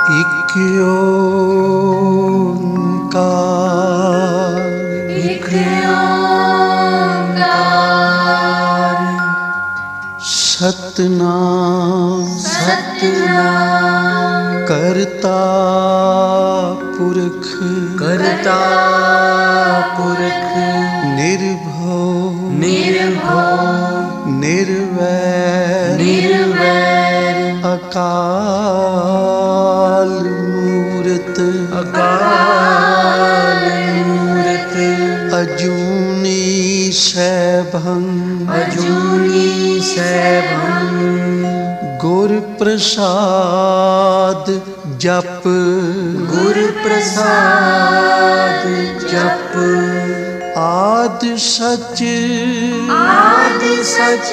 एक ओंकार, एक ओंकार। सतनाम सतनाम करता पुरख, करता पुरख। निर्भव निर्भव निर्वैर निर्वैर। अकाल मूरत, अकाल मूरत। अजूनी सैभं, अजूनी सैभं। गुर प्रसाद जप, गुर प्रसाद जप। आद सच आद सच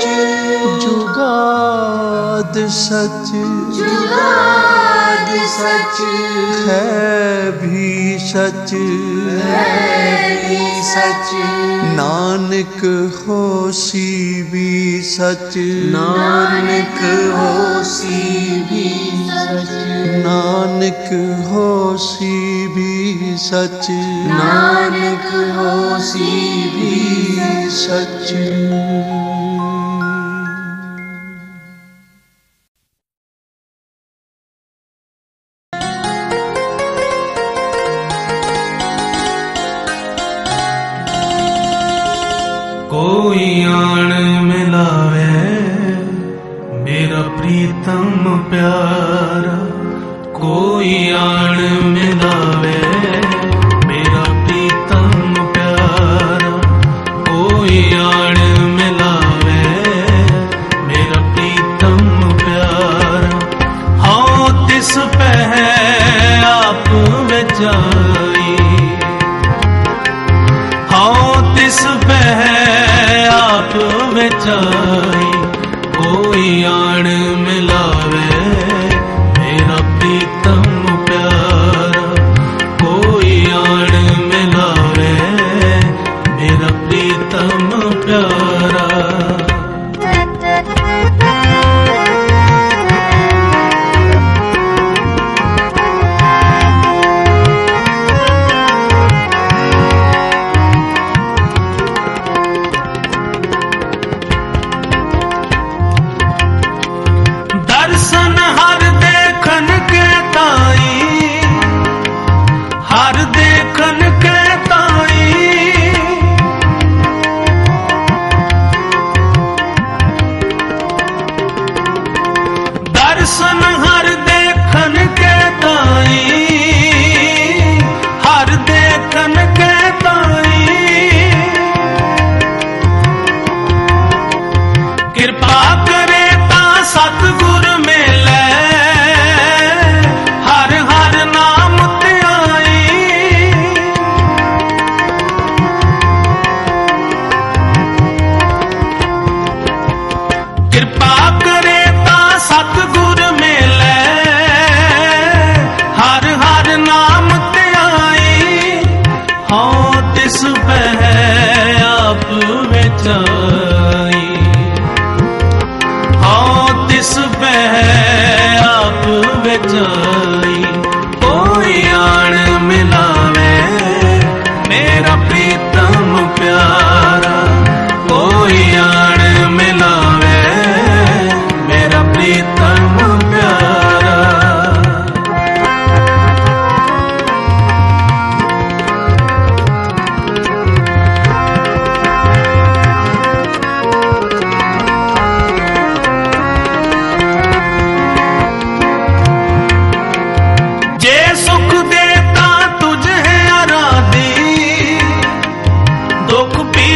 जुगाद सच, जुगाद सच। है भी सच है भी सच। नानक होसी भी सच, नानक होसी भी सच। नानक होसी भी सच, नानक होसी भी सच। कोई आन मिलावे मेरा प्रीतम प्यारा, कोई आन मिलावे मेरा प्रीतम प्यारा, कोई आन मिलावे मेरा प्रीतम प्यारा। हाँ तिस पे है आप बेचाई, हाँ तिस पे है आप बेचाई। कोई आन मिलावे मेरा प्रीतम प्यारा, कोई आन मिलावे मेरा प्रीतम प्यारा। दर्शन हर देखन के ताई, हर देखन के ताई। दर्शन हर देखन के ताई, हर देखन के ताई। कृपा करे ता सतगुर मेले, हर हर नाम त्याई। कृपा करे ता सतगुर मेले, हर हर नाम त्याई। हाँ तिस पे आप बेचाई, हाँ तिस पे आप बेचाई। कोई आन मिलावे मेरा प्रीतम प्यारा, कोई आन मिलावे मेरा प्रीतम प्यारा। जे सुख देता तुझे आराधी, दुख पी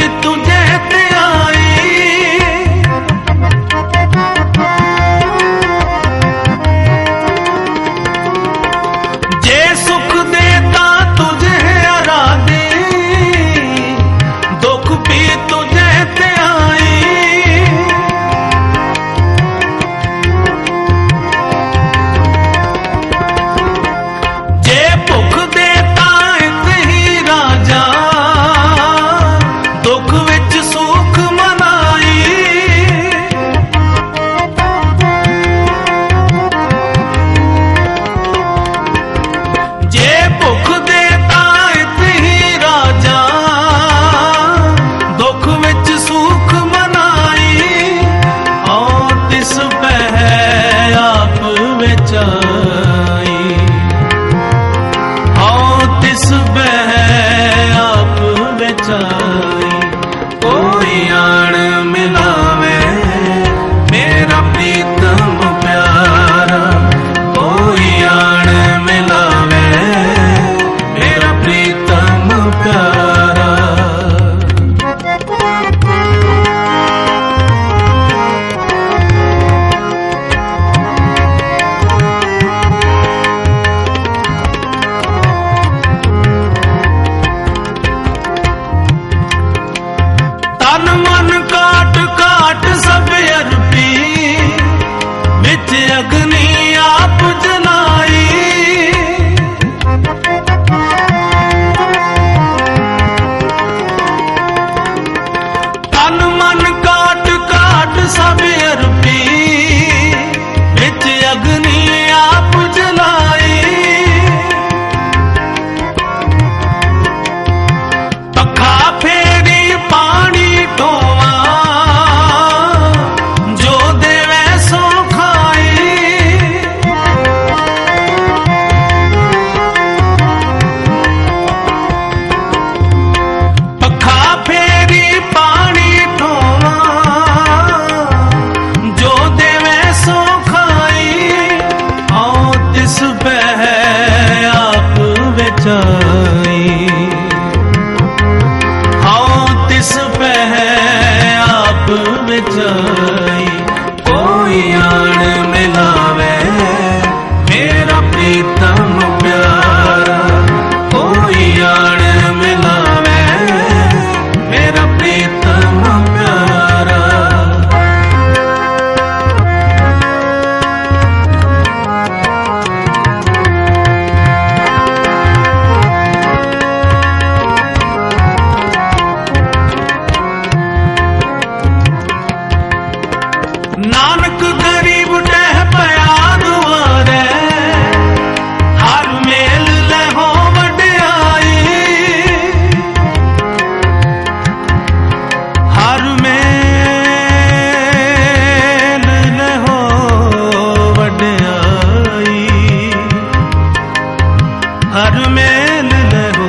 हर मेल लहो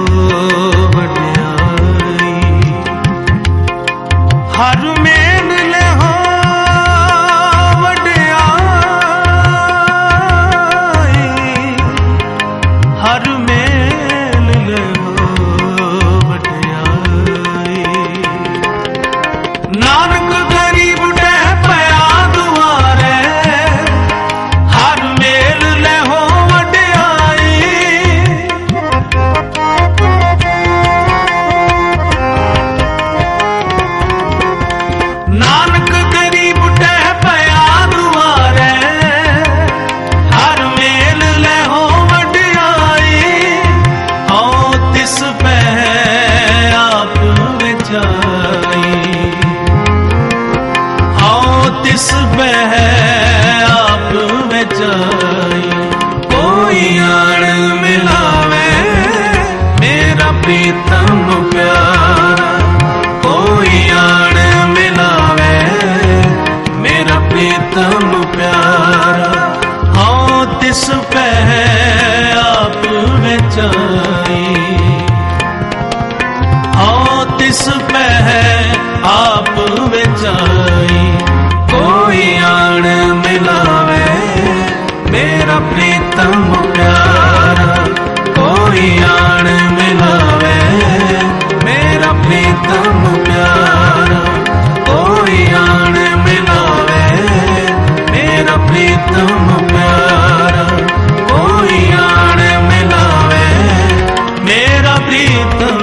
वड्याई, हर मेल लहो वड्याई, हर मेल लहो वड्याई। नानक गरीब ने पया दुआरे, हर मेल लहो वड्याई। नानक गरीब ने पया दुआरे, हर मेल लहो वड्याई। औ तिस पै आप विचाई, तिस बह आप बचाई। कोई आण मिलावे मेरा प्रीतम प्यारा, कोई आण मिलावे मेरा प्रीतम प्यारा। हाँ तिस बह आप बचाई, हाँ तिस बह आप बचाई। कोई आण मिलावे मेरा प्रीतम प्यारा, कोई आण मिलावे मेरा प्रीतम प्यारा, कोई आण मिलावे मेरा प्रीतम प्यारा, कोई आण मिलावे मेरा प्रीतम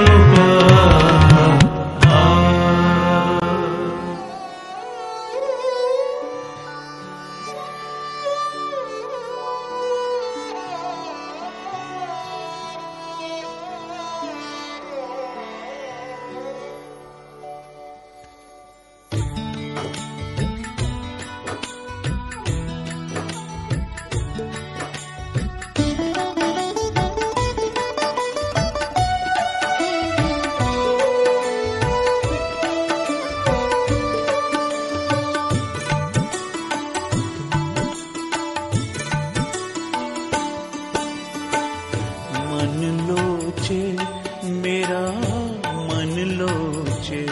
मेरा मन लोचे,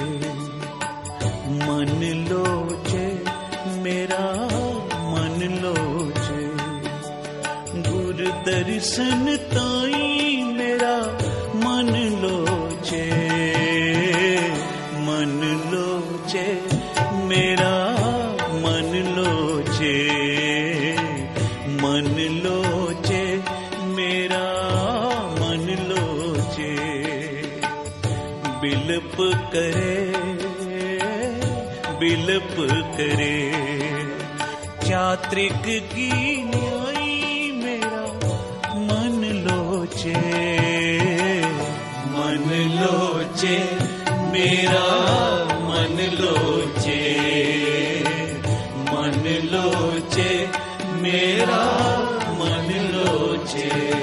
मन लोचे मेरा मन लोचे। गुर दर्शन ताई मेरा मन लोचे, मन लोचे मेरा मन लोचे, मन लोचे मेरा मन लोचे। बिलप करे बिलप करे चात्रिक की न्याई मेरा मन लोचे, मन लोचे मेरा मन लोचे, मन लोचे मेरा मन लोचे।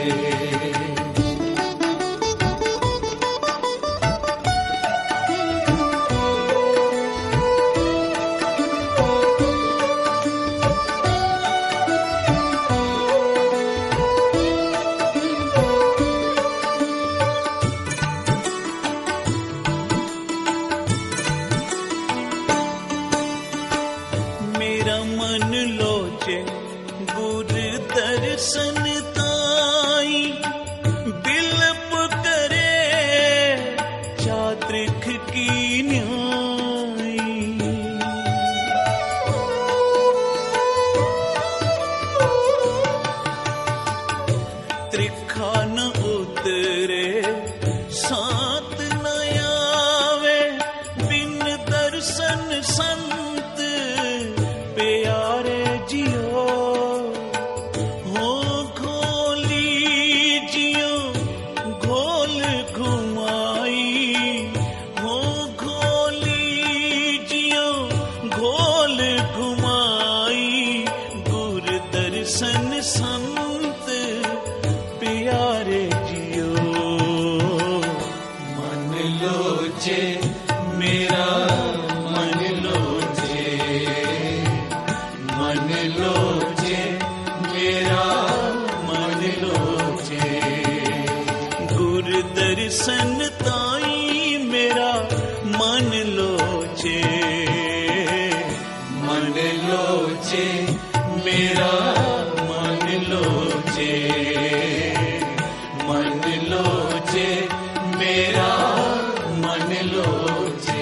मेरा मन लोचे गुर दर्शन ताई, बिलप करे चात्रिक की न्याई। त्रिखा न उतरे सात न आवे, बिन दर्शन संत प्यारे जियो। हो खोली जियो घोल घुमाई, हो खोली जियो घोल घुमाई। गुर दर्शन संत प्यारे जियो। मन लोचे मेरा मन लोचे, मन लोचे मेरा मन लोचे। दर्शन ताई मेरा मन लोचे, मन लोचे मेरा मन लोचे, मन लोचे मेरा मन लोचे।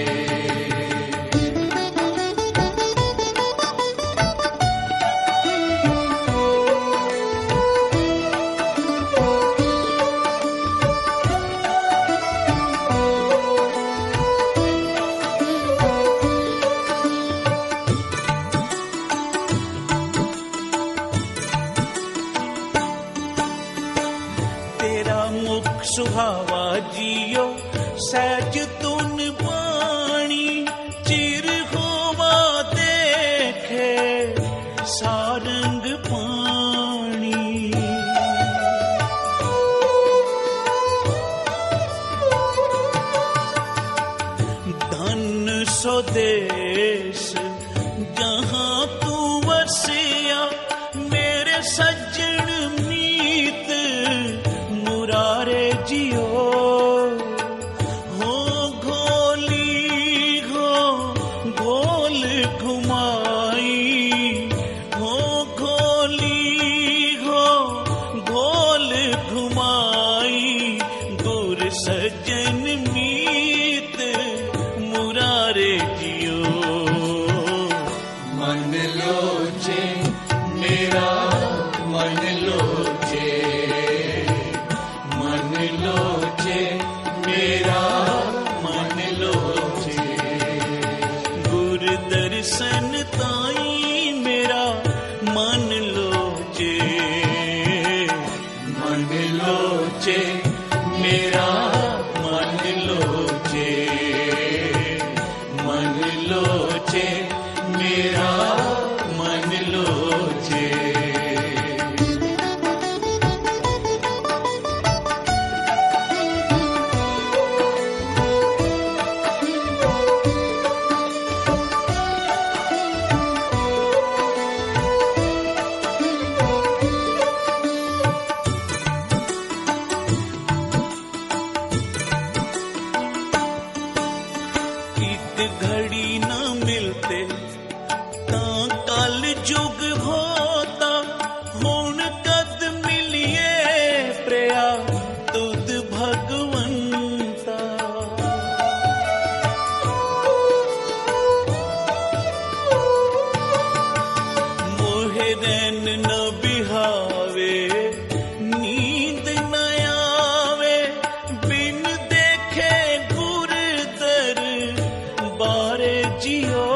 सुहावा जियो सहज तुन पानी, चिर होवा देखे सारंग पानी। धन स्वदेश जहां तू वसिया, मेरे सज्जन मीत मुरारे जियो। हो घोली हो घोल घुमाई, हो घोली हो घोल घुमाई, गुर सज्जन मीत मुरारे जियो। मन लोचे मेरा मन लोचे, मन लोचे मेरा मन लोचे। गुर दर्शन ताई मेरा मन लोचे, मन लोचे मेरा मन लोचे, मन लोचे मेरा मन लोचे। घड़ी न मिलते तां कल जुग होता, हुण कद मिलिए प्रिया तुद भगवंता। मोहे रैन न बिहावे, नींद न आवे, बिन देखे गुर दर बारे जियो।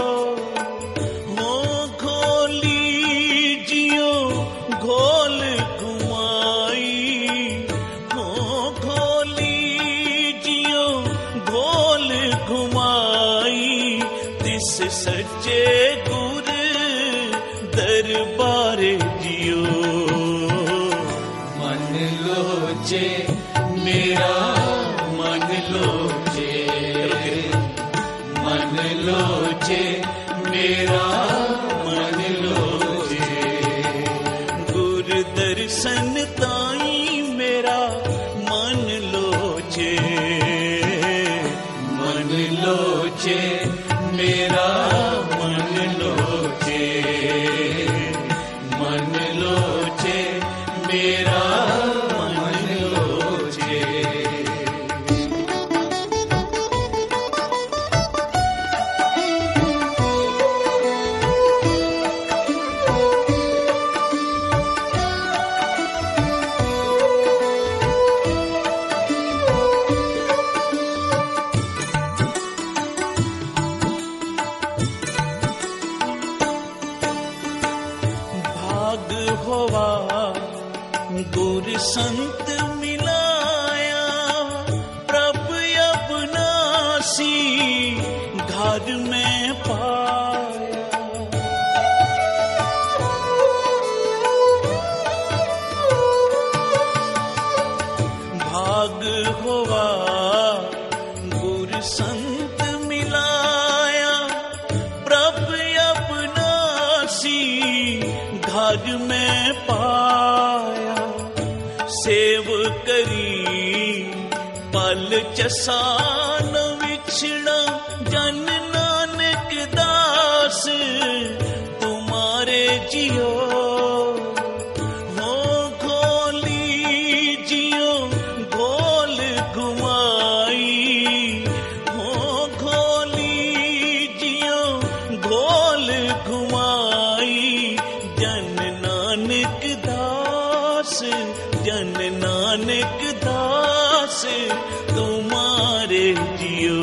हो घोली जियो घोल घुमाई, हो घोली जियो घोल घुमाई, तिस सच्चे गुर दरबारे जियो। मन लोचे मेरा मन लोचे, मन लोचे मेरा मन लोचे। गुर दर्शन ताई मेरा मन लोचे, मन लोचे मेरा मन लोचे, मन लोचे मेरा मन लोचे। होवा गुर संत मिलाया, प्रभु अविनाशी घर में पाया। भाग होवा गुर संत मिलाया, प्रभु अविनाशी घर में पाया। सेव करी चसान विछड़ा जन नानक दास तुम्हारे जियो हो घोली जियो घोल घुमाई हो घोली जियो घोल घुमाई जन नानक दास जन नानक दास तुम्हारे जियो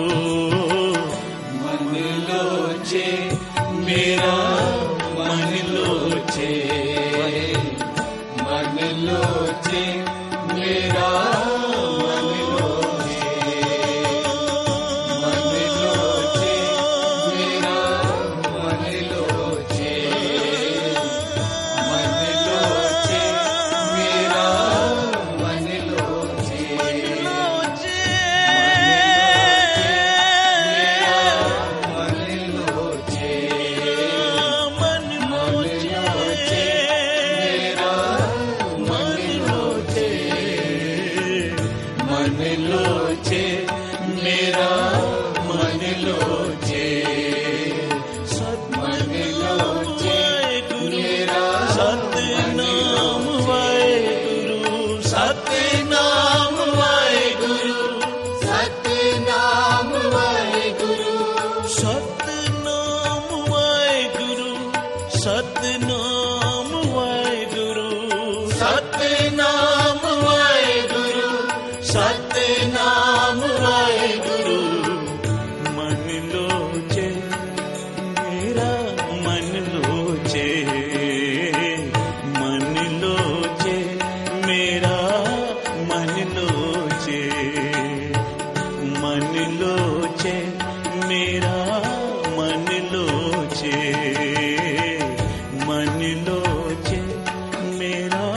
मन लोचे मेरा मन लोचे मन लोचे मेरा मन लोचे मन लोचे मेरा मन लोचे मन लोचे मेरा मन लोचे मेरा मन लोचे मन लोचे मेरा सतनाम वाहेगुरु सतनाम वाहेगुरु सतनाम वाहेगुरु सतनाम वाहेगुरु सतनाम वाहेगुरु सतनाम वाहेगुरु सतनाम वाहेगुरु मन लोचे मेरा मन लोचे मन लोचे मेरा मन लोचे मन लोचे मेरा मन लोचे मन लोचे मेरा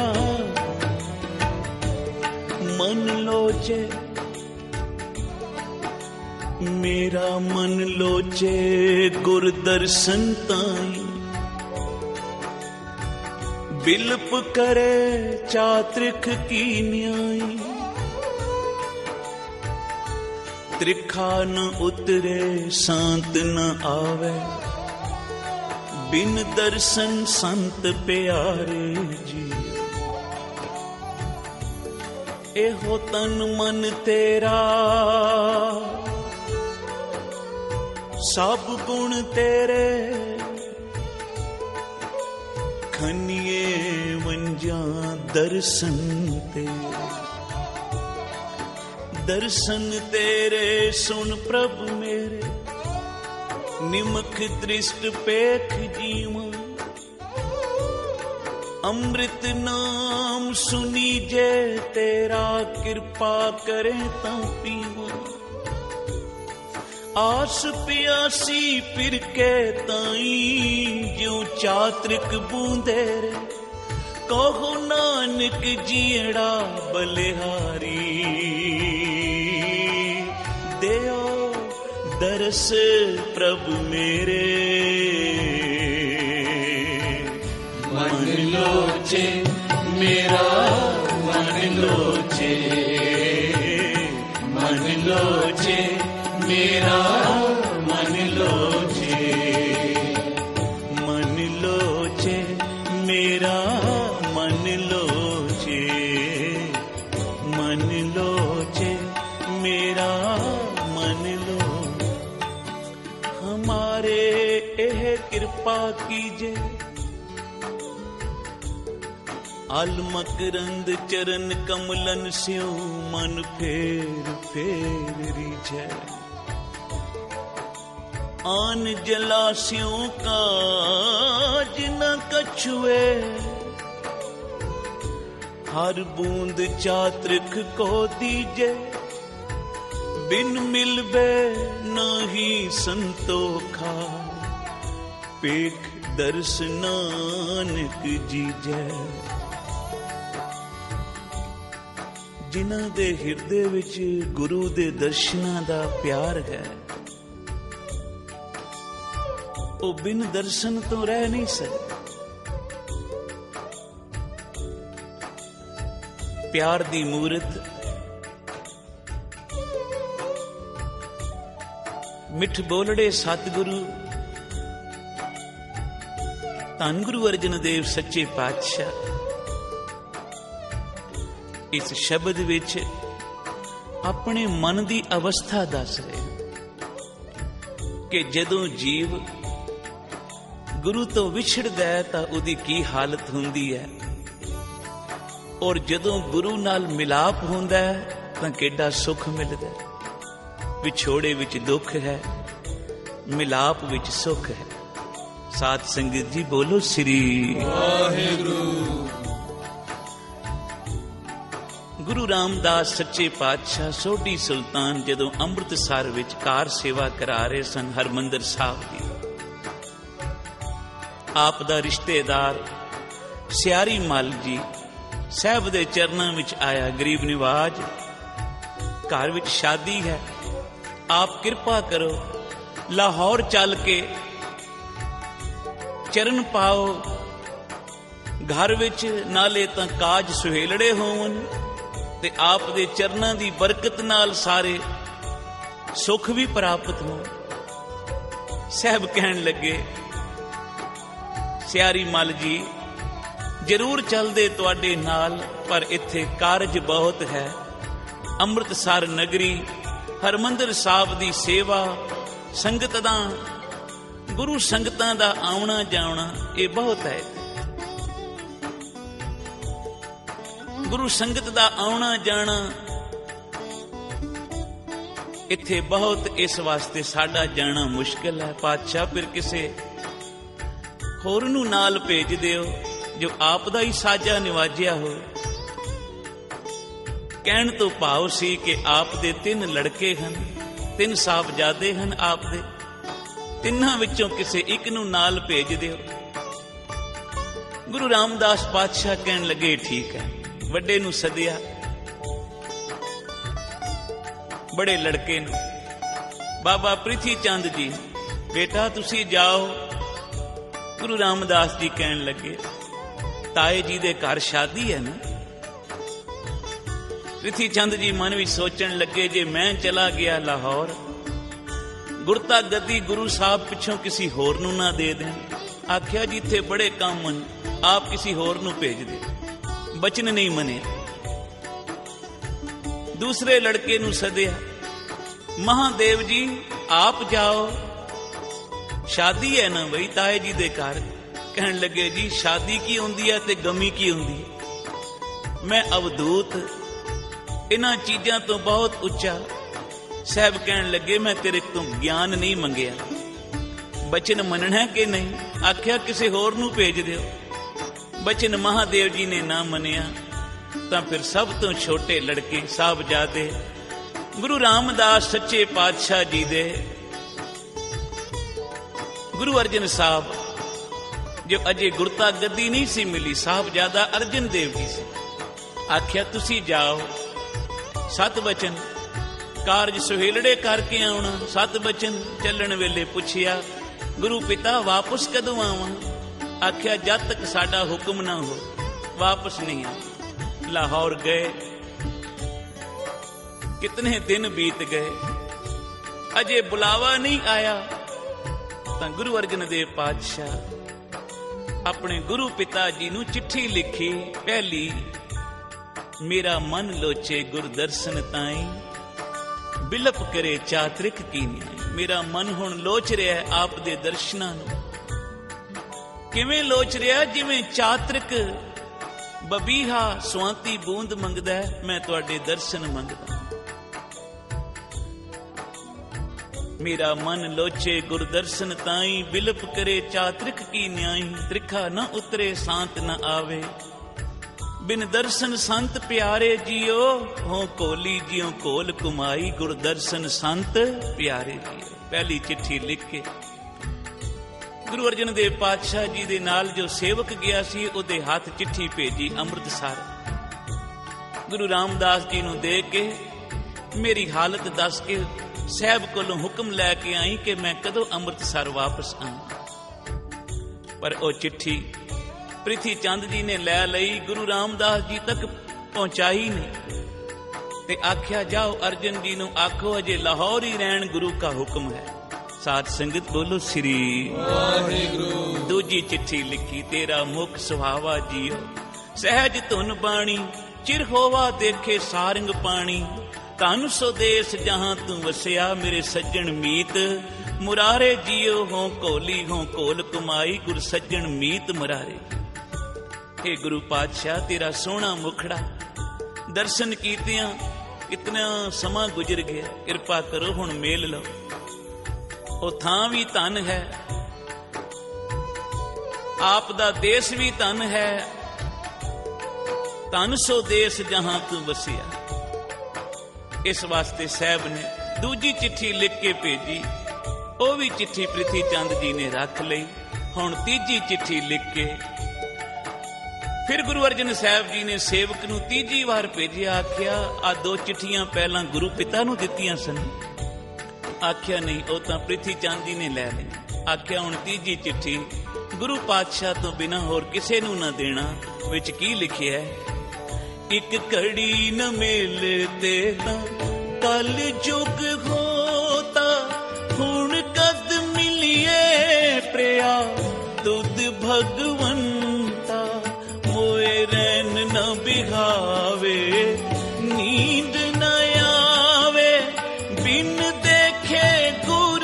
मन लोचे मेरा मन लोचे गुर दर्शन ताई बिलप करे चात्रिक की न्याई त्रिखा न उतरे सांत न आवे बिन दर्शन संत प्यारे जी एहो तन मन तेरा सब गुण तेरे खनिए वंजा दर्शन तेरे दर्शन तेरे सुन प्रभु मेरे निमख दृष्ट पेख जीवा अमृत नाम सुनी जे तेरा कृपा करे ता पीवा आस पियासी फिर के ताई ज्यों चात्रिक बूंदे रे कहो नानक जीड़ा बलिहारी देओ दरस प्रभु मेरे मन लोचे मेरा मन लोचे मन लोचे मेरा मन लोचे मन लोचे मेरा मन लोचे मन लोचे मेरा मन लो हमारे एह कृपा कीजे अलमकरंद चरण कमलन स्यों मन फेर फेर रिझै आन जलास्यों का जिन कछुए हर बूंद चात्रिक को दीजे बिन मिलबे नाही संतोखा पेख दर्श नानक जीजै जिन्हां दे हिरदे विच गुरु दे दर्शनां दा प्यार है वो बिन दर्शन तो रह नहीं सकते। प्यार दी मूरत ਮਿੱਠ ਬੋਲੜੇ ਸਤਿਗੁਰੂ ਧੰਨ ਗੁਰੂ ਅਰਜਨ ਦੇਵ ਸੱਚੇ ਪਾਤਸ਼ਾਹ ਇਸ ਸ਼ਬਦ ਵਿੱਚ ਆਪਣੇ ਮਨ ਦੀ ਅਵਸਥਾ ਦੱਸ ਰਹੇ ਕਿ ਜਦੋਂ ਜੀਵ ਗੁਰੂ ਤੋਂ ਵਿਛੜਦਾ ਹੈ ਤਾਂ ਉਹਦੀ ਕੀ ਹਾਲਤ ਹੁੰਦੀ ਹੈ, ਔਰ ਜਦੋਂ ਗੁਰੂ ਨਾਲ ਮਿਲਾਪ ਹੁੰਦਾ ਹੈ ਤਾਂ ਕਿੱਡਾ ਸੁੱਖ ਮਿਲਦਾ ਹੈ। ਵਿਛੋੜੇ ਵਿੱਚ ਦੁੱਖ ਹੈ, ਮਿਲਾਪ ਵਿੱਚ ਸੁੱਖ ਹੈ। ਸਾਧ ਸੰਗਤ ਜੀ ਬੋਲੋ ਸ੍ਰੀ ਵਾਹਿਗੁਰੂ। ਗੁਰੂ ਰਾਮਦਾਸ ਸੱਚੇ ਪਾਤਸ਼ਾਹ ਸੋਢੀ ਸੁਲਤਾਨ ਜਦੋਂ ਅੰਮ੍ਰਿਤਸਰ ਵਿੱਚ ਕਾਰ ਸੇਵਾ ਕਰਾ ਰਹੇ ਸਨ ਹਰਮੰਦਰ ਸਾਹਿਬ ਦੀ, ਆਪ ਦਾ ਰਿਸ਼ਤੇਦਾਰ ਸਿਆਰੀ ਮੱਲ ਜੀ ਸਾਹਿਬ ਦੇ ਚਰਨਾਂ ਵਿੱਚ ਆਇਆ। ਗਰੀਬ ਨਿਵਾਜ, ਘਰ ਵਿੱਚ ਸ਼ਾਦੀ ਹੈ, ਆਪ ਕਿਰਪਾ ਕਰੋ ਲਾਹੌਰ ਚੱਲ ਕੇ ਚਰਨ ਪਾਓ ਘਰ ਵਿੱਚ, ਨਾਲੇ ਤਾਂ ਕਾਜ ਸੁਹੇਲੜੇ ਹੋਵਨ ਤੇ ਆਪ ਦੇ ਚਰਨਾਂ ਦੀ ਬਰਕਤ ਨਾਲ ਸਾਰੇ ਸੁੱਖ ਵੀ ਪ੍ਰਾਪਤ ਹੋਣ। ਸਾਹਿਬ ਕਹਿਣ ਲੱਗੇ, ਸਿਆਰੀ ਮੱਲ ਜੀ ਜ਼ਰੂਰ ਚੱਲਦੇ ਤੁਹਾਡੇ ਨਾਲ, ਪਰ ਇੱਥੇ ਕਾਰਜ ਬਹੁਤ ਹੈ। ਅੰਮ੍ਰਿਤਸਰ ਨਗਰੀ, ਹਰਮੰਦਰ ਸਾਹਿਬ ਦੀ ਸੇਵਾ, ਸੰਗਤ ਦਾ, ਗੁਰੂ ਸੰਗਤਾਂ ਦਾ ਆਉਣਾ ਜਾਣਾ ਇਹ ਬਹੁਤ ਹੈ। ਗੁਰੂ ਸੰਗਤ ਦਾ ਆਉਣਾ ਜਾਣਾ ਇੱਥੇ ਬਹੁਤ, ਇਸ ਵਾਸਤੇ ਸਾਡਾ ਜਾਣਾ ਮੁਸ਼ਕਿਲ ਹੈ। ਪਾਤਸ਼ਾਹ ਫਿਰ ਕਿਸੇ ਹੋਰ ਨੂੰ ਨਾਲ ਭੇਜ ਦਿਓ ਜੋ ਆਪ ਦਾ ਹੀ ਸਾਜਾ ਨਿਵਾਜਿਆ ਹੋਵੇ। ਕਹਿਣ ਤੋਂ ਭਾਵ ਸੀ ਕਿ ਆਪ ਦੇ 3 ਲੜਕੇ ਹਨ, 3 ਸਾਹਿਬਜ਼ਾਦੇ ਹਨ ਆਪ ਦੇ, ਤਿੰਨਾਂ ਵਿੱਚੋਂ ਕਿਸੇ ਇੱਕ ਨੂੰ ਨਾਲ ਭੇਜ ਦਿਓ। ਗੁਰੂ ਰਾਮਦਾਸ ਪਾਤਸ਼ਾਹ ਕਹਿਣ ਲੱਗੇ ਠੀਕ ਹੈ। ਵੱਡੇ ਨੂੰ ਸੱਦਿਆ, ਬੜੇ ਲੜਕੇ ਨੂੰ, ਬਾਬਾ ਪ੍ਰਿਥੀ ਚੰਦ ਜੀ ਬੇਟਾ ਤੁਸੀਂ ਜਾਓ। ਗੁਰੂ ਰਾਮਦਾਸ ਜੀ ਕਹਿਣ ਲੱਗੇ ਤਾਏ ਜੀ ਦੇ ਘਰ ਸ਼ਾਦੀ ਹੈ ਨਾ। ਪ੍ਰਿਥੀ ਚੰਦ ਜੀ ਮਨ ਵਿੱਚ ਸੋਚਣ ਲੱਗੇ ਜੇ ਮੈਂ ਚਲਾ ਗਿਆ ਲਾਹੌਰ, ਗੁਰਤਾ ਗੱਦੀ ਗੁਰੂ ਸਾਹਿਬ ਪਿੱਛੋਂ ਕਿਸੇ ਹੋਰ ਨੂੰ ਨਾ ਦੇ ਦੇਣ। ਆਖਿਆ ਜਿੱਥੇ ਬੜੇ ਕੰਮ ਹਨ ਆਪ ਕਿਸੇ ਹੋਰ ਨੂੰ ਭੇਜ ਦੇ। ਬਚਨ ਨਹੀਂ ਮੰਨਿਆ। ਦੂਸਰੇ ਲੜਕੇ ਨੂੰ ਸੱਦਿਆ, ਮਹਾਦੇਵ ਜੀ ਆਪ ਜਾਓ, ਸ਼ਾਦੀ ਹੈ ਨਾ ਬਈ ਤਾਏ ਜੀ ਦੇ ਘਰ। ਕਹਿਣ ਲੱਗੇ ਜੀ ਸ਼ਾਦੀ ਕੀ ਹੁੰਦੀ ਹੈ ਤੇ ਗਮੀ ਕੀ ਹੁੰਦੀ ਹੈ। ਮੈਂ ਅਵਧੂਤ, ਇਹਨਾਂ ਚੀਜ਼ਾਂ ਤੋਂ ਬਹੁਤ ਉੱਚਾ। ਸਾਹਿਬ ਕਹਿਣ ਲੱਗੇ ਮੈਂ ਤੇਰੇ ਤੋਂ ਗਿਆਨ ਨਹੀਂ ਮੰਗਿਆ, ਬਚਨ ਮੰਨਣਾ ਕਿ ਨਹੀਂ। ਆਖਿਆ ਕਿਸੇ ਹੋਰ ਨੂੰ ਭੇਜ ਦਿਓ। ਬਚਨ ਮਹਾਦੇਵ ਜੀ ਨੇ ਨਾ ਮੰਨਿਆ ਤਾਂ ਫਿਰ ਸਭ ਤੋਂ ਛੋਟੇ ਲੜਕੇ ਸਾਹਿਬਜ਼ਾਦੇ ਗੁਰੂ ਰਾਮਦਾਸ ਸੱਚੇ ਪਾਤਸ਼ਾਹ ਜੀ ਦੇ ਗੁਰੂ ਅਰਜਨ ਸਾਹਿਬ, ਜੋ ਅਜੇ ਗੁਰਤਾ ਗੱਦੀ ਨਹੀਂ ਸੀ ਮਿਲੀ, ਸਾਹਿਬਜ਼ਾਦਾ ਅਰਜਨ ਦੇਵ ਜੀ ਸੀ। ਆਖਿਆ ਤੁਸੀਂ ਜਾਓ, 7 ਬਚਨ ਕਾਰਜ ਸੁਹੇਲੜੇ ਕਰਕੇ ਆਉਣਾ। 7 ਬਚਨ ਚੱਲਣ ਵੇਲੇ ਪੁੱਛਿਆ ਗੁਰੂ ਪਿਤਾ ਵਾਪਸ ਕਦੋਂ ਆਵਾਂ। ਆਖਿਆ ਜਦ ਤੱਕ ਸਾਡਾ ਹੁਕਮ ਨਾ ਹੋ ਵਾਪਸ ਨਹੀਂ ਆ। ਲਾਹੌਰ ਗਏ, ਕਿਤਨੇ ਦਿਨ ਬੀਤ ਗਏ, ਅਜੇ ਬੁਲਾਵਾ ਨਹੀਂ ਆਇਆ ਤਾਂ ਗੁਰੂ ਅਰਜਨ ਦੇਵ ਪਾਤਸ਼ਾਹ ਆਪਣੇ ਗੁਰੂ ਪਿਤਾ ਜੀ ਨੂੰ ਚਿੱਠੀ ਲਿਖੀ। ਪਹਿਲੀ, ਮੇਰਾ ਮਨ ਲੋਚੇ ਗੁਰ ਦਰਸ਼ਨ ਤਾਈ, ਬਿਲਪ ਕਰੇ ਚਾਤ੍ਰਿਕ ਕੀਨੀ। ਮੇਰਾ ਮਨ ਹੁਣ ਲੋਚ ਰਿਹਾ ਆਪ ਦੇ ਦਰਸ਼ਨਾਂ ਨੂੰ। ਕਿਵੇਂ ਲੋਚ ਰਿਹਾ? ਜਿਵੇਂ ਚਾਤ੍ਰਿਕ ਬਬੀਹਾ ਸਵਾਂਤੀ ਬੂੰਦ ਮੰਗਦਾ ਹੈ, ਮੈਂ ਤੁਹਾਡੇ ਦਰਸ਼ਨ ਮੰਗਦਾ। ਮੇਰਾ ਮਨ ਲੋਚੇ ਗੁਰ ਦਰਸ਼ਨ ਤਾਈ, ਬਿਲਪ ਕਰੇ ਚਾਤ੍ਰਿਕ ਕੀ ਨਿਆਈ। ਤ੍ਰਿਖਾ ਨਾ ਉਤਰੇ ਸਾਂਤ ਨਾ ਆਵੇ, ਬਿਨ ਦਰਸ਼ਨ ਸੰਤ ਪਿਆਰੇ ਜੀਓ। ਹੋ ਕੋਲੀ ਜਿਉ ਕੋਲ ਕੁਮਾਈ, ਗੁਰ ਦਰਸ਼ਨ ਸੰਤ ਪਿਆਰੇ ਜੀਓ। ਪਹਿਲੀ ਚਿੱਠੀ ਲਿਖ ਕੇ ਗੁਰੂ ਅਰਜਨ ਦੇਵ ਪਾਤਸ਼ਾਹ ਜੀ ਦੇ ਨਾਲ ਜੋ ਸੇਵਕ ਗਿਆ ਸੀ ਉਹਦੇ ਹੱਥ ਚਿੱਠੀ ਭੇਜੀ ਅੰਮ੍ਰਿਤਸਰ। ਗੁਰੂ ਰਾਮਦਾਸ ਜੀ ਨੂੰ ਦੇ ਕੇ ਮੇਰੀ ਹਾਲਤ ਦੱਸ ਕੇ ਸਾਹਿਬ ਕੋਲੋਂ ਹੁਕਮ ਲੈ ਕੇ ਆਈ ਕਿ ਮੈਂ ਕਦੋਂ ਅੰਮ੍ਰਿਤਸਰ ਵਾਪਸ ਆਵਾਂ। ਪਰ ਉਹ ਚਿੱਠੀ ਪ੍ਰਿਥੀ ਚੰਦ ਜੀ ਨੇ ਲੈ ਲਈ, ਗੁਰੂ ਰਾਮਦਾਸ ਜੀ ਤੱਕ ਪਹੁੰਚਾਈ ਨਹੀਂ ਤੇ ਆਖਿਆ ਜਾਓ ਅਰਜਨ ਜੀ ਨੂੰ ਆਖੋ ਅਜੇ ਲਾਹੌਰ ਹੀ ਰਹਿਣ, ਗੁਰੂ ਕਾ ਹੁਕਮ ਹੈ। ਸਾਧ ਸੰਗਤ ਬੋਲੋ ਸ੍ਰੀ ਵਾਹਿਗੁਰੂ। ਦੂਜੀ ਚਿੱਠੀ ਲਿਖੀ, ਤੇਰਾ ਮੁਖ ਸੁਹਾਵਾ ਜੀਓ, ਸਹਿਜ ਧੁਨ ਬਾਣੀ, ਚਿਰ ਹੋਵਾ ਦੇਖੇ ਸਾਰੰਗ ਪਾਣੀ। ਧਨ ਸੋ ਦੇਸ ਜਹਾਂ ਤੂੰ ਵਸਿਆ, ਮੇਰੇ ਸੱਜਣ ਮੀਤ ਮੁਰਾਰੇ ਜੀਓ। ਹੋ ਕੋਲੀ ਹੋ ਕੋਲ ਕਮਾਈ, ਗੁਰ ਸੱਜਣ ਮੀਤ ਮੁਰਾਰੇ। हे ਗੁਰੂ ਪਾਤਸ਼ਾਹ, ਤੇਰਾ ਸੋਹਣਾ ਮੁਖੜਾ ਦਰਸ਼ਨ ਕੀਤਿਆਂ ਇਤਨਾ ਸਮਾਂ ਗੁਜ਼ਰ ਗਿਆ, ਕਿਰਪਾ ਕਰੋ ਹੁਣ ਮੇਲ ਲਓ। ਉਹ ਥਾਂ ਵੀ ਧਨ ਹੈ, ਆਪ ਦਾ ਦੇਸ਼ ਵੀ ਧਨ ਹੈ। ਧਨ ਸੋ ਦੇਸ਼ ਜਹਾਂ ਤੂੰ ਵਸਿਆ। ਇਸ ਵਾਸਤੇ ਸਾਹਿਬ ਨੇ ਦੂਜੀ ਚਿੱਠੀ ਲਿਖ ਕੇ ਭੇਜੀ। ਉਹ ਵੀ ਚਿੱਠੀ ਪ੍ਰਿਥੀ ਚੰਦ ਜੀ ਨੇ ਰੱਖ ਲਈ। ਹੁਣ ਤੀਜੀ ਚਿੱਠੀ ਲਿਖ ਕੇ ਫਿਰ ਗੁਰੂ ਅਰਜਨ ਸਾਹਿਬ ਜੀ ਨੇ ਸੇਵਕ ਨੂੰ ਤੀਜੀ ਵਾਰ ਭੇਜਿਆ। ਆਖਿਆ ਆ 2 ਚਿੱਠੀਆਂ ਪਹਿਲਾਂ ਗੁਰੂ ਪਿਤਾ ਨੂੰ ਦਿੱਤੀਆਂ ਸਨ। ਆਖਿਆ ਨਹੀਂ, ਉਹ ਤਾਂ ਪ੍ਰਿਥੀ ਚੰਦ ਜੀ ਨੇ ਲੈ ਲਈ। ਆਖਿਆ ਹੁਣ ਤੀਜੀ ਚਿੱਠੀ ਗੁਰੂ ਪਾਤਸ਼ਾਹ ਤੋਂ ਬਿਨਾਂ ਹੋਰ ਕਿਸੇ ਨੂੰ ਨਾ ਦੇਣਾ। ਵਿੱਚ ਕੀ ਲਿਖਿਆ? ਇੱਕ ਘੜੀ ਨ ਮਿਲਤੇ ਤਾਂ ਕਲ ਜੁਗ ਹੋਤਾ, ਹੁਣ ਕਦ ਮਿਲੀਏ ਪ੍ਰਿਆ ਤੁਧ ਭਗਵੰਤਾ। ਮੋਏ ਰੈਨ ਨ ਬਿਹਾਵੇ, ਨੀਂਦ ਨ ਆਵੇ, ਬਿਨ ਦੇਖੇ ਗੁਰ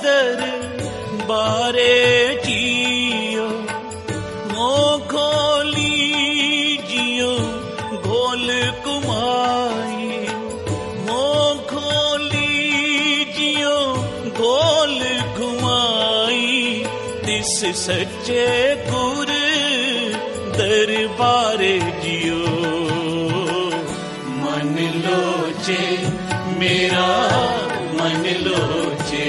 ਦਰਬਾਰੇ ਜੀਓ। ਹੋ ਖੋਲੀ ਜੀਓ ਘੋਲ ਕੁਮਾਈ, ਹੋ ਖੋਲੀ ਜੀਓ ਘੋਲ ਘੁਮਾਈ। ਤਿਸ ਸੱਚੇ ਗੁਰ ਦਰਬਾਰੇ ਜੀਓ। ਮਨ ਲੋਚੇ ਮੇਰਾ ਮਨ ਲੋਚੇ,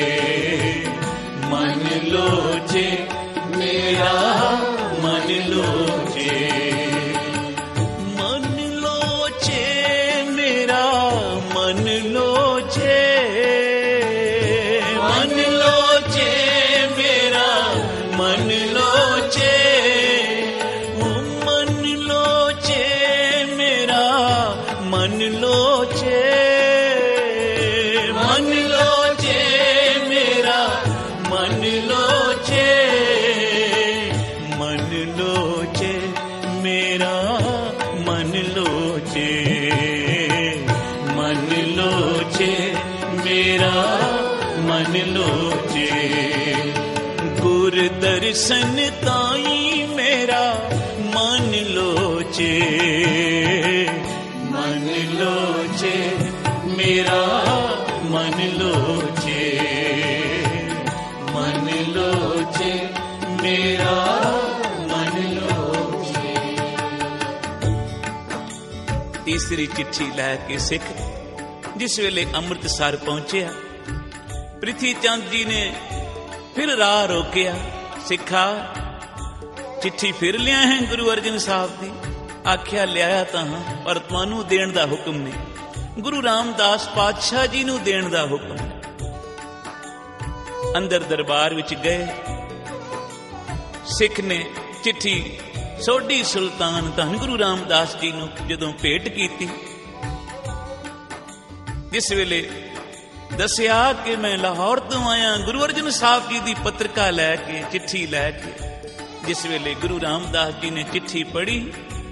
ਮਨ ਲੋਚੇ ਮੇਰਾ ਮਨ ਲੋਚੇ। ਮਨ ਲੋਚੇ ਮੇਰਾ ਮਨ ਲੋਚੇ, ਮਨ ਲੋਚੇ ਮੇਰਾ ਮਨ ਲੋਚੇ। ਮਨ ਲੋਚੇ ਮੇਰਾ ਮਨ ਲੋਚੇ, ਮਨ ਲੋਚੇ ਮੇਰਾ ਮਨ ਲੋਚੇ। ਮਨ ਲੋਚੇ ਮੇਰਾ ਮਨ ਲੋਚੇ, ਮਨ ਲੋਚੇ ਮੇਰਾ ਮਨ ਲੋਚੇ। ਗੁਰ ਦਰਸ਼ਨ ਤਾਈ ਮੇਰਾ ਮਨ ਲੋਚੇ, ਮਨ ਲੋਚੇ ਮੇਰਾ ਮਨ ਲੋਚੇ, ਮਨ ਲੋਚੇ ਮੇਰਾ ਮਨ ਲੋਚੇ। ਤੀਸਰੀ ਚਿੱਠੀ ਲੈ ਕੇ ਸਿੱਖ ਜਿਸ ਵੇਲੇ ਅੰਮ੍ਰਿਤਸਰ ਪਹੁੰਚਿਆ, ਪ੍ਰਿਥੀ ਚੰਦ ਜੀ ਨੇ ਫਿਰ ਰਾਹ ਰੋਕਿਆ। ਸਿੱਖਾ ਚਿੱਠੀ ਫਿਰ ਲਿਆ ਹੈ ਗੁਰੂ ਅਰਜਨ ਸਾਹਿਬ ਦੀ? ਆਖਿਆ ਲਿਆਇਆ ਤਾਂ ਹਾਂ, ਪਰ ਤੁਹਾਨੂੰ ਦੇਣ ਦਾ ਹੁਕਮ ਨਹੀਂ, ਗੁਰੂ ਰਾਮਦਾਸ ਪਾਤਸ਼ਾਹ ਜੀ ਨੂੰ ਦੇਣ ਦਾ ਹੁਕਮ ਹੈ। ਅੰਦਰ ਦਰਬਾਰ ਵਿੱਚ ਗਏ, ਸਿੱਖ ਨੇ ਚਿੱਠੀ ਸੋਢੀ ਸੁਲਤਾਨ ਧੰਨ ਗੁਰੂ ਰਾਮਦਾਸ ਜੀ ਨੂੰ ਜਦੋਂ ਭੇਟ ਕੀਤੀ, ਜਿਸ ਵੇਲੇ ਦੱਸਿਆ ਕਿ ਮੈਂ ਲਾਹੌਰ ਤੋਂ ਆਇਆ ਗੁਰੂ ਅਰਜਨ ਸਾਹਿਬ ਜੀ ਦੀ ਪੱਤਰਕਾ ਲੈ ਕੇ, ਚਿੱਠੀ ਲੈ ਕੇ, ਜਿਸ ਵੇਲੇ ਗੁਰੂ ਰਾਮਦਾਸ ਜੀ ਨੇ ਚਿੱਠੀ ਪੜ੍ਹੀ,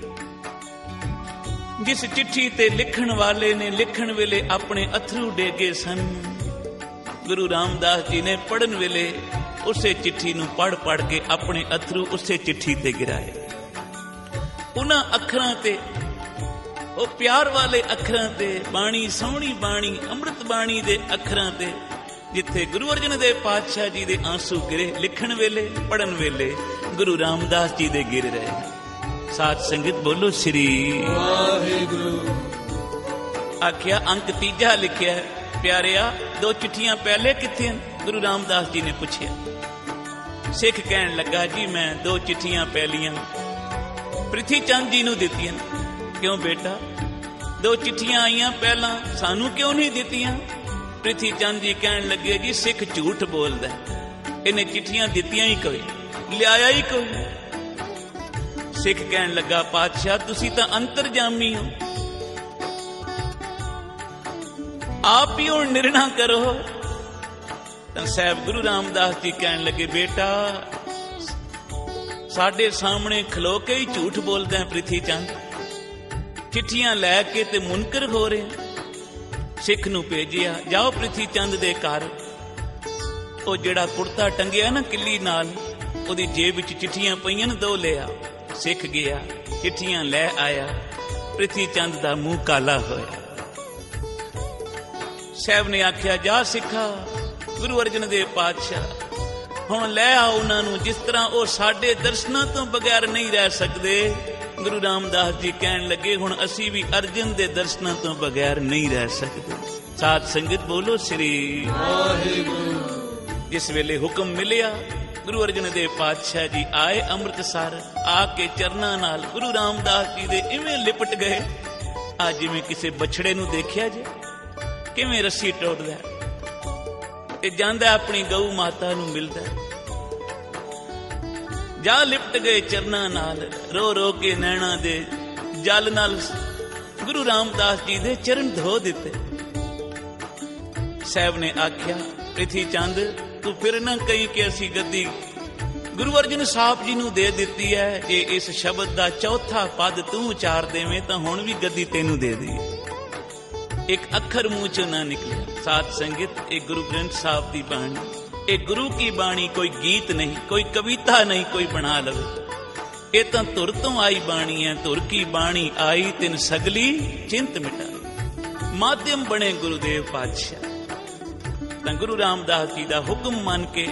ਜਿਸ ਚਿੱਠੀ ਤੇ ਲਿਖਣ ਵਾਲੇ ਨੇ ਲਿਖਣ ਵੇਲੇ ਆਪਣੇ ਅਥਰੂ ਡੇਗੇ ਸਨ, ਗੁਰੂ ਰਾਮਦਾਸ ਜੀ ਨੇ ਪੜ੍ਹਨ ਵੇਲੇ ਉਸੇ ਚਿੱਠੀ ਨੂੰ ਪੜ੍ਹ ਕੇ ਆਪਣੇ ਅਥਰੂ ਉਸੇ ਚਿੱਠੀ ਤੇ ਗਿਰਾਏ। ਉਹਨਾਂ ਅੱਖਰਾਂ ਤੇ, ਉਹ ਪਿਆਰ ਵਾਲੇ ਅੱਖਰਾਂ ਤੇ, ਬਾਣੀ ਸੋਹਣੀ ਬਾਣੀ ਅੰਮ੍ਰਿਤ ਬਾਣੀ ਦੇ ਅੱਖਰਾਂ ਤੇ, ਜਿੱਥੇ ਗੁਰੂ ਅਰਜਨ ਦੇਵ ਪਾਤਸ਼ਾਹ ਜੀ ਦੇ ਆਂਸੂ ਗਿਰੇ ਲਿਖਣ ਵੇਲੇ, ਪੜ੍ਹਨ ਵੇਲੇ ਗੁਰੂ ਰਾਮਦਾਸ ਜੀ ਦੇ ਗਿਰ ਰਹੇ। ਸਾਧ ਸੰਗਤ ਬੋਲੋ ਸ੍ਰੀ ਵਾਹਿਗੁਰੂ। ਆਖਿਆ ਅੰਕ ਤੀਜਾ ਲਿਖਿਆ, ਪਿਆਰਿਆ 2 ਚਿੱਠੀਆਂ ਪਹਿਲੇ ਕਿੱਥੇ ਹਨ? ਗੁਰੂ ਰਾਮਦਾਸ ਜੀ ਨੇ ਪੁੱਛਿਆ। ਸਿੱਖ ਕਹਿਣ ਲੱਗਾ, ਜੀ ਮੈਂ 2 ਚਿੱਠੀਆਂ ਪਹਿਲੀਆਂ ਪ੍ਰਿਥੀ ਚੰਦ ਜੀ ਨੂੰ ਦਿੱਤੀਆਂ। ਕਿਉਂ ਬੇਟਾ, 2 ਚਿੱਠੀਆਂ ਆਈਆਂ ਪਹਿਲਾਂ, ਸਾਨੂੰ ਕਿਉਂ ਨਹੀਂ ਦਿੱਤੀਆਂ? ਪ੍ਰਿਥੀ ਚੰਦ ਜੀ ਕਹਿਣ ਲੱਗੇ, ਜੀ ਸਿੱਖ ਝੂਠ ਬੋਲਦਾ, ਇਹਨੇ ਚਿੱਠੀਆਂ ਦਿੱਤੀਆਂ ਹੀ ਕੋਈ, ਲਿਆਇਆ ਹੀ ਕੋਈ। ਸਿੱਖ ਕਹਿਣ ਲੱਗਾ, ਪਾਤਸ਼ਾਹ ਤੁਸੀਂ ਤਾਂ ਅੰਤਰਜਾਮੀ ਹੋ, ਆਪ ਹੀ ਹੁਣ ਨਿਰਣਾ ਕਰੋ ਤਾਂ ਸਾਹਿਬ ਗੁਰੂ ਰਾਮਦਾਸ ਜੀ ਕਹਿਣ ਲੱਗੇ, ਬੇਟਾ ਸਾਡੇ ਸਾਹਮਣੇ ਖਲੋ ਕੇ ਹੀ ਝੂਠ ਬੋਲਦਾ ਹੈ ਪ੍ਰਿਥੀ ਚੰਦ। ਚਿੱਠੀਆਂ ਲੈ ਕੇ ਤੇ ਮੁਨਕਰ ਹੋ ਰਹੇ। ਸਿੱਖ ਨੂੰ ਭੇਜਿਆ, ਜਾਓ ਪ੍ਰਿਥੀ ਚੰਦ ਦੇ ਘਰ। ਉਹ ਜਿਹੜਾ ਕੁੜਤਾ ਟੰਗਿਆ ਨਾ ਕਿੱਲੀ ਨਾਲ, ਉਹਦੀ ਜੇਬ ਵਿੱਚ ਚਿੱਠੀਆਂ ਪਈਆਂ ਨੇ, 2 ਲਿਆ। ਸਿੱਖ ਗਿਆ, ਚਿੱਠੀਆਂ ਲੈ ਆਇਆ। ਪ੍ਰਿਥੀ ਚੰਦ ਦਾ ਮੂੰਹ ਕਾਲਾ ਹੋਇਆ। ਸਾਹਿਬ ਨੇ ਆਖਿਆ, ਜਾ ਸਿੱਖਾ, ਗੁਰੂ ਅਰਜਨ ਦੇਵ ਪਾਤਸ਼ਾਹ ਹੁਣ ਲੈ ਆ ਉਹਨਾਂ ਨੂੰ, ਜਿਸ ਤਰ੍ਹਾਂ ਉਹ ਸਾਡੇ ਦਰਸ਼ਨਾਂ ਤੋਂ ਬਗੈਰ ਨਹੀਂ ਰਹਿ ਸਕਦੇ। ਗੁਰੂ ਰਾਮਦਾਸ ਜੀ ਕਹਿਣ ਲੱਗੇ, ਹੁਣ ਅਸੀਂ ਵੀ ਅਰਜਨ ਦੇ ਦਰਸ਼ਨਾਂ ਤੋਂ ਬਗੈਰ ਨਹੀਂ ਰਹਿ ਸਕਦੇ। ਸਾਧ ਸੰਗਤ ਬੋਲੋ ਸ੍ਰੀ ਵਾਹਿਗੁਰੂ। ਜਿਸ ਵੇਲੇ ਹੁਕਮ ਮਿਲਿਆ, ਗੁਰੂ ਅਰਜਨ ਦੇਵ ਪਾਤਸ਼ਾਹ ਜੀ ਆਏ ਅੰਮ੍ਰਿਤਸਰ। ਆ ਕੇ ਚਰਨਾਂ ਨਾਲ ਗੁਰੂ ਰਾਮਦਾਸ ਜੀ ਦੇ ਇਵੇਂ ਲਿਪਟ ਗਏ, ਆ ਜਿਵੇਂ ਕਿਸੇ ਬਛੜੇ ਨੂੰ ਦੇਖਿਆ ਜੇ ਕਿਵੇਂ ਰੱਸੀ ਟੁੱਟਦਾ ਤੇ ਜਾਂਦਾ ਆਪਣੀ ਗਊ ਮਾਤਾ ਨੂੰ ਮਿਲਦਾ। ਜਾ ਲਿਪਟ ਗਏ ਚਰਨਾਂ ਨਾਲ, ਰੋ ਰੋ ਕੇ ਨੈਣਾ ਦੇ ਜਲ ਨਾਲ ਗੁਰੂ ਰਾਮਦਾਸ ਜੀ ਦੇ ਚਰਨ ਧੋ ਦਿੱਤੇ। ਸਾਹਿਬ ਨੇ ਆਖਿਆ, ਪ੍ਰਿਥੀ ਚੰਦ ਤੂੰ ਫਿਰ ਨਾ ਕਹੀ ਕਿ ਅਸੀਂ ਗੱਦੀ ਗੁਰੂ ਅਰਜਨ ਸਾਹਿਬ ਜੀ ਨੂੰ ਦੇ ਦਿੱਤੀ ਹੈ। ਜੇ ਇਸ ਸ਼ਬਦ ਦਾ ਚੌਥਾ ਪਦ ਤੂੰ ਉਚਾਰ ਦੇਵੇਂ ਤਾਂ ਹੁਣ ਵੀ ਗੱਦੀ ਤੈਨੂੰ ਦੇ ਦਈਏ। ਇੱਕ ਅੱਖਰ ਮੂੰਹ ਚੋਂ ਨਾ ਨਿਕਲਿਆ। ਸਾਧ ਸੰਗਤ, ਇਹ ਗੁਰੂ ਗ੍ਰੰਥ ਸਾਹਿਬ ਦੀ ਬਾਣੀ, ਇਹ ਗੁਰੂ ਕੀ ਬਾਣੀ, ਕੋਈ ਗੀਤ ਨਹੀਂ, ਕੋਈ ਕਵਿਤਾ ਨਹੀਂ ਕੋਈ ਬਣਾ ਲਵੇ। ਇਹ ਤਾਂ ਧੁਰ ਤੋਂ ਆਈ ਬਾਣੀ ਹੈ। ਧੁਰ ਕੀ ਬਾਣੀ ਆਈ ਤਿਨ ਸਗਲੀ ਚਿੰਤ ਮਿਟਾਈ। ਮਾਧਿਅਮ ਬਣੇ ਗੁਰੂਦੇਵ ਪਾਤਸ਼ਾਹ। ਤਾਂ ਗੁਰੂ ਰਾਮਦਾਸ ਜੀ ਦਾ ਹੁਕਮ ਮੰਨ ਕੇ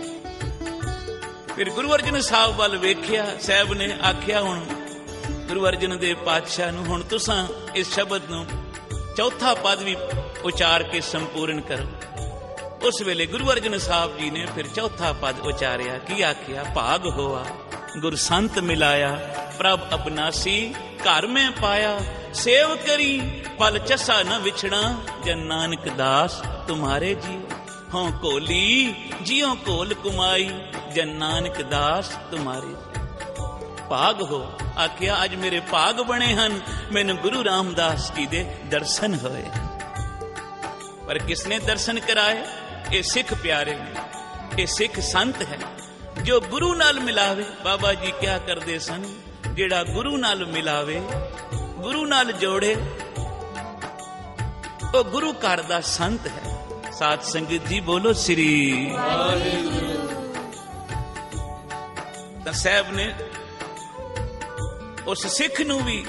ਫਿਰ ਗੁਰੂ ਅਰਜਨ ਸਾਹਿਬ ਵੱਲ ਵੇਖਿਆ। ਸਾਹਿਬ ਨੇ ਆਖਿਆ, ਹੁਣ ਗੁਰੂ ਅਰਜਨ ਦੇਵ ਪਾਤਸ਼ਾਹ ਨੂੰ ਹੁਣ ਤੁਸਾਂ ਇਸ ਸ਼ਬਦ ਨੂੰ ਚੌਥਾ ਪਦ ਵੀ ਉਚਾਰ ਕੇ ਸੰਪੂਰਨ ਕਰੋ। ਉਸ ਵੇਲੇ ਗੁਰੂ ਅਰਜਨ ਸਾਹਿਬ ਜੀ ਨੇ ਫਿਰ ਚੌਥਾ ਪਦ ਉਚਾਰਿਆ। ਕੀ ਆਖਿਆ? ਭਾਗ ਹੋਆ ਗੁਰ ਸੰਤ ਮਿਲਾਇਆ, ਪ੍ਰਭ ਅਬਨਾਸੀ ਘਰ ਮੈਂ ਪਾਇਆ। ਸੇਵ ਕਰੀ ਪਲ ਚਸਾ ਨ ਵਿਛਣਾ, ਜਨ ਨਾਨਕ ਦਾਸ ਤੁਮਾਰੇ ਜੀ। ਹੋਂ ਕੋਲੀ ਜਿਉ ਕੋਲ ਕੁਮਾਈ, ਜਨ ਨਾਨਕ ਦਾਸ ਤੁਮਾਰੇ। ਭਾਗ ਹੋ ਆਖਿਆ, ਅੱਜ ਮੇਰੇ ਭਾਗ ਬਣੇ ਹਨ, ਮੈਨੂੰ ਗੁਰੂ ਰਾਮਦਾਸ ਜੀ ਦੇ ਦਰਸ਼ਨ ਹੋਏ। ਪਰ ਕਿਸਨੇ ਦਰਸ਼ਨ ਕਰਾਏ? ਇਹ ਸਿੱਖ ਪਿਆਰੇ ਨੇ, ਇਹ ਸਿੱਖ ਸੰਤ ਹੈ ਜੋ ਗੁਰੂ ਨਾਲ ਮਿਲਾਵੇ। ਬਾਬਾ ਜੀ ਕਿਆ ਕਰਦੇ ਸਨ? ਜਿਹੜਾ ਗੁਰੂ ਨਾਲ ਮਿਲਾਵੇ, ਗੁਰੂ ਨਾਲ ਜੋੜੇ, ਉਹ ਗੁਰੂ ਘਰ ਦਾ ਸੰਤ ਹੈ। ਸਾਧ ਸੰਗਤ ਜੀ ਬੋਲੋ ਸ੍ਰੀ ਵਾਹਿਗੁਰੂ। ਤਾਂ ਸਾਹਿਬ ਨੇ ਉਸ ਸਿੱਖ ਨੂੰ ਵੀ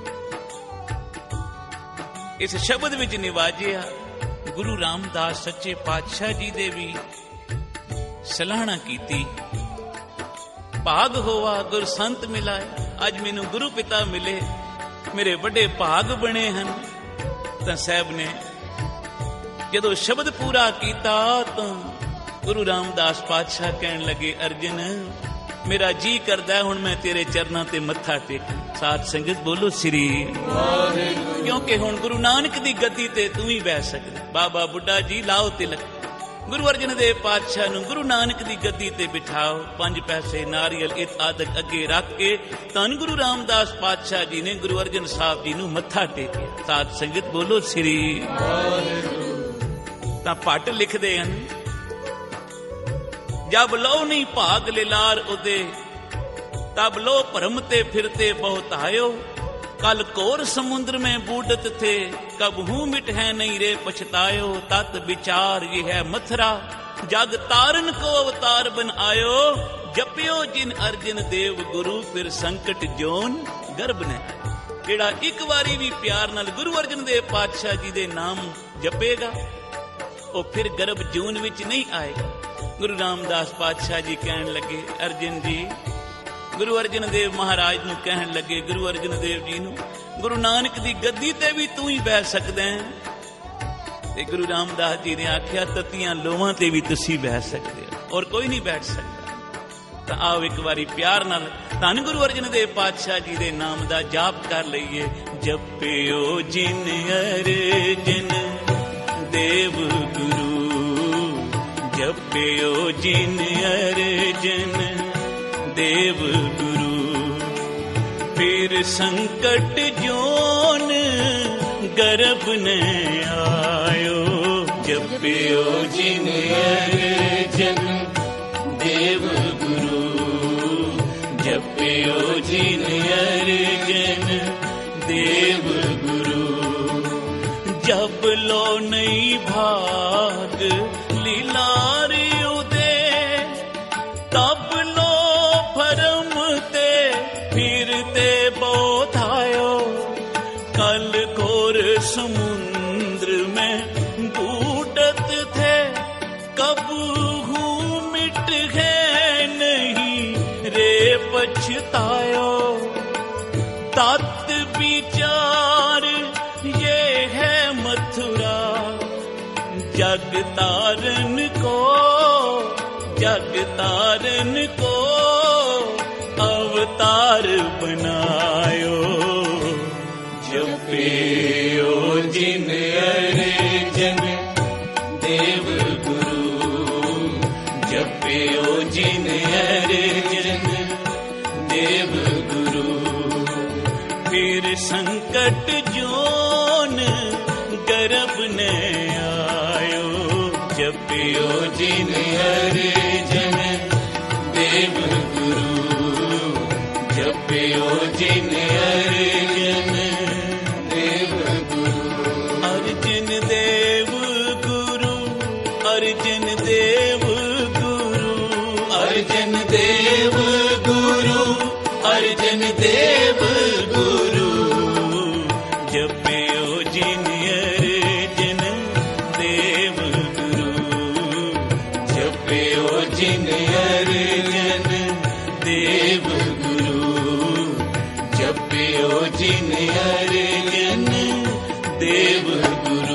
ਇਸ ਸ਼ਬਦ ਵਿੱਚ ਨਿਵਾਜਿਆ। ਗੁਰੂ ਰਾਮਦਾਸ ਸੱਚੇ ਪਾਤਸ਼ਾਹ ਜੀ ਦੇ ਵੀ ਸਲਾਹਣਾ ਕੀਤੀ। ਭਾਗ ਹੋਵਾ ਗੁਰ ਸੰਤ ਮਿਲਾਇਆ। ਅੱਜ ਮੈਨੂੰ ਗੁਰੂ ਪਿਤਾ ਮਿਲੇ, ਮੇਰੇ ਵੱਡੇ ਭਾਗ ਬਣੇ ਹਨ। ਤਾਂ ਸਾਹਿਬ ਨੇ ਜਦੋਂ ਸ਼ਬਦ ਪੂਰਾ ਕੀਤਾ ਤਾਂ ਗੁਰੂ ਰਾਮਦਾਸ ਪਾਤਸ਼ਾਹ ਕਹਿਣ ਲੱਗੇ, ਅਰਜਨ ਮੇਰਾ ਜੀ ਕਰਦਾ ਹੁਣ ਮੈਂ ਤੇਰੇ ਚਰਨਾਂ ਤੇ ਮੱਥਾ ਟੇਕਾਂ। ਸਾਧ ਸੰਗਤ ਬੋਲੋ ਸ੍ਰੀ ਵਾਹਿਗੁਰੂ। ਕਿਉਂਕਿ ਹੁਣ ਗੁਰੂ ਨਾਨਕ ਦੀ ਗੱਦੀ ਤੇ ਤੂੰ ਹੀ ਬਹਿ ਸਕਦਾ। ਬਾਬਾ ਬੁੱਢਾ ਜੀ ਲਾਓ ਤਿਲਕ। ਗੁਰੂ ਅਰਜਨ ਦੇਵ ਪਾਤਸ਼ਾਹ ਨੂੰ ਗੁਰੂ ਨਾਨਕ ਦੀ ਗੱਦੀ ਤੇ ਬਿਠਾਓ। 5 ਪੈਸੇ ਨਾਰੀਅਲ ਇਤ ਆਦਿਕ ਅੱਗੇ ਰੱਖ ਕੇ ਧੰਨ ਗੁਰੂ ਰਾਮਦਾਸ ਪਾਤਸ਼ਾਹ ਜੀ ਨੇ ਗੁਰੂ ਅਰਜਨ ਸਾਹਿਬ ਜੀ ਨੂੰ ਮੱਥਾ ਟੇਕਿਆ। ਸਾਧ ਸੰਗਤ ਬੋਲੋ ਸ੍ਰੀ ਵਾਹਿਗੁਰੂ। ਤਾਂ ਭੱਟ ਲਿਖਦੇ ਹਨ, ਜਬ ਲੋ ਨਹੀਂ ਭਾਗ ਲਿਲਾਰ ਉਹਦੇ, ਤਬ ਲੋ ਭਰਮ ਤੇ ਫਿਰਤੇ ਬਹੁਤ ਆਇਓ। कल कोर समुद्र में बूढ़त थे, कबहू मिट है नहीं रे पछतायो। तत् विचार ये है मथुरा, जग तारन को अवतार बन आयो। जपियो जिन अर्जन देव गुरु, फिर संकट जोन गर्भ ने। ਜਿਹੜਾ ਇੱਕ ਵਾਰੀ ਵੀ ਪਿਆਰ ਨਾਲ ਗੁਰੂ ਅਰਜਨ ਦੇਵ ਪਾਤਸ਼ਾਹ ਜੀ ਦੇ ਨਾਮ ਜਪੇਗਾ ਉਹ ਫਿਰ ਗਰਭ ਜੂਨ ਵਿੱਚ ਨਹੀਂ ਆਏਗਾ। ਗੁਰੂ ਰਾਮਦਾਸ ਪਾਤਸ਼ਾਹ ਜੀ ਕਹਿਣ ਲੱਗੇ, ਅਰਜਨ ਜੀ, ਗੁਰੂ ਅਰਜਨ ਦੇਵ ਮਹਾਰਾਜ ਨੂੰ ਕਹਿਣ ਲੱਗੇ, ਗੁਰੂ ਅਰਜਨ ਦੇਵ ਜੀ ਨੂੰ, ਗੁਰੂ ਨਾਨਕ ਦੀ ਗੱਦੀ ਤੇ ਵੀ ਤੂੰ ਹੀ ਬਹਿ ਸਕਦਾ ਹੈ। ਤੇ ਗੁਰੂ ਰਾਮਦਾਸ ਜੀ ਨੇ ਆਖਿਆ, ਤਤੀਆਂ ਲੋਹਾਂ ਤੇ ਵੀ ਤੁਸੀਂ ਬਹਿ ਸਕਦੇ ਹੋ, ਔਰ ਕੋਈ ਨਹੀਂ ਬੈਠ ਸਕਦਾ। ਤਾਂ ਆਓ ਇੱਕ ਵਾਰੀ ਪਿਆਰ ਨਾਲ ਧੰਨ ਗੁਰੂ ਅਰਜਨ ਦੇਵ ਪਾਤਸ਼ਾਹ ਜੀ ਦੇ ਨਾਮ ਦਾ ਜਾਪ ਕਰ ਲਈਏ। ਜਪਿਓ ਜਿਨ ਅਰਜਨ ਦੇਵ ਗੁਰੂ, ਜਪਿਓ ਜਿਨ ਅਰਜਨ देव गुरु, फिर संकट जोन गर्भ न आयो। जपियो जिन जन देव गुरु, जपियो जिन अर्जन देव गुरु। जब लो नई भाग लीलारी उदे, तब लो भरम ते फिरते बोधायो। कल घोर समुद्र में बूटत थे, कब हूँ मिट गए नहीं रे पछतायो। तत् विचार ये है मथुरा, जग तारन को, जग तारन को अवतार बनायो। जपियो जिन अर्जन देव गुरु, जपियो जिन अर्जन देव गुरु। फिर संकट जोन गर्भ ने आयो, जपियो जिन अर्जन देव गुरु, जपियो जिन अर्जन देव गुरु। अर्जन देव गुरु, अर्जन देव गुरु, अर्जन देव गुरु, अर्जन देव गुरु। जपियो जिन अर्जन देव गुरु, जपियो जिन अर्जन देव गुरु, जपियो जिन अर्जन देव गुरु।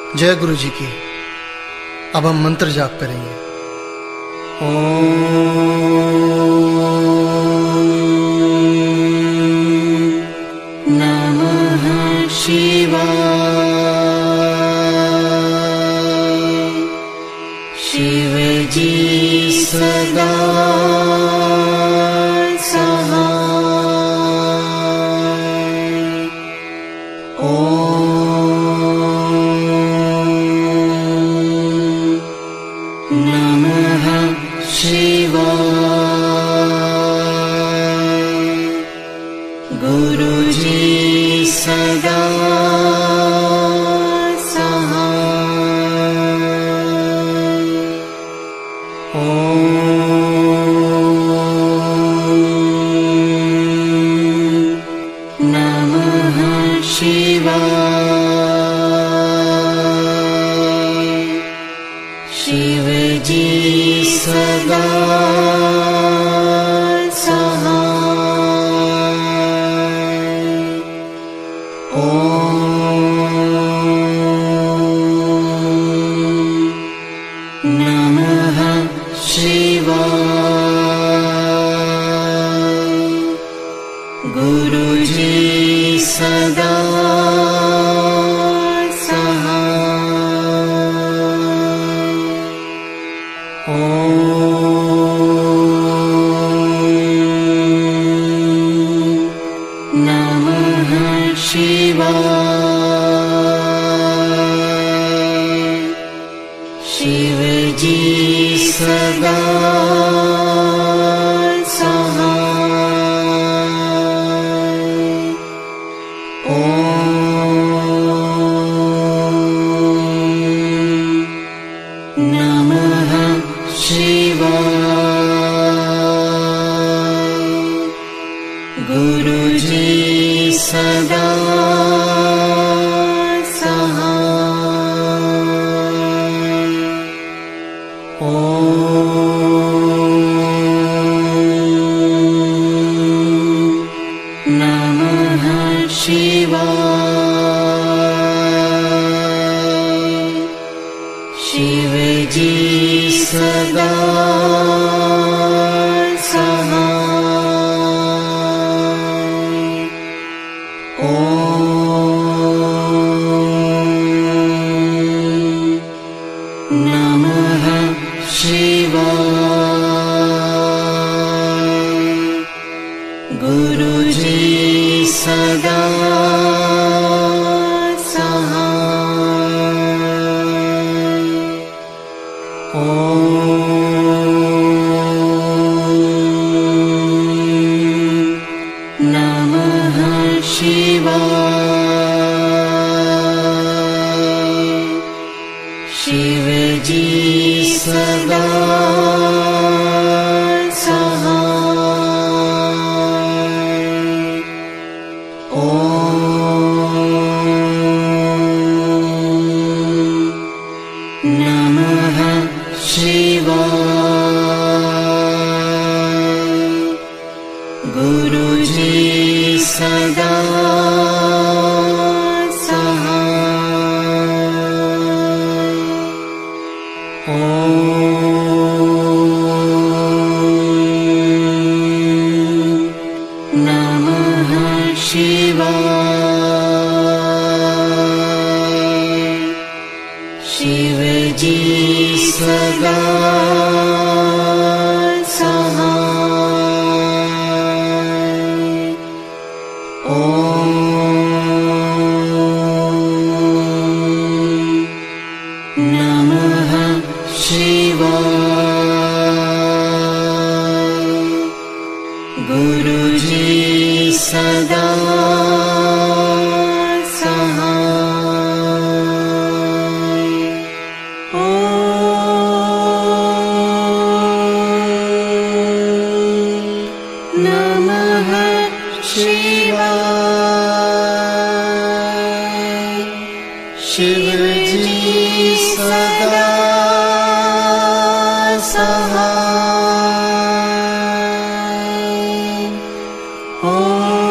जय गुरु जी की। अब हम मंत्र जाप करेंगे। नमः शिवाय। शिव जी सदा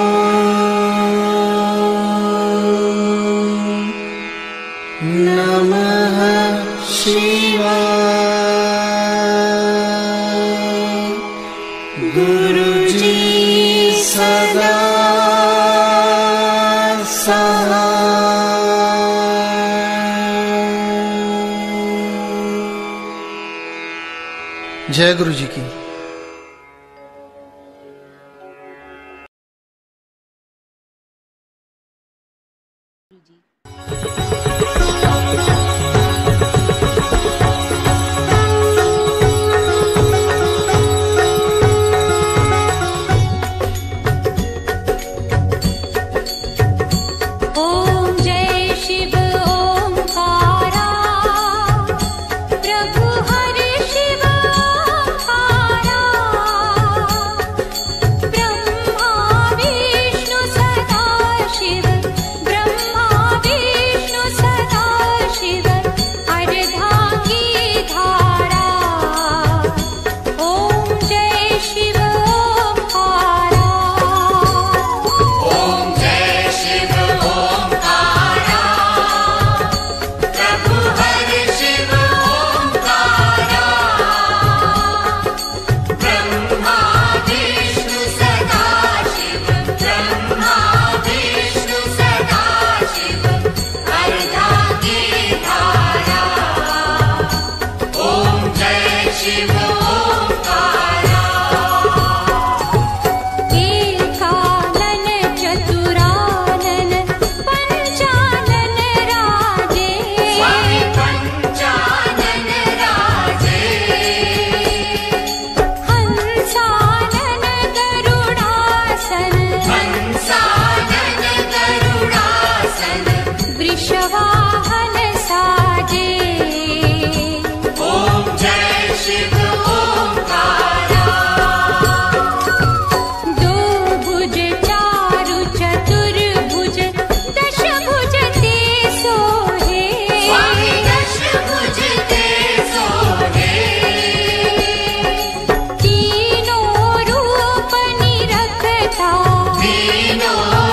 नमः जय गुरु जी की। तीनों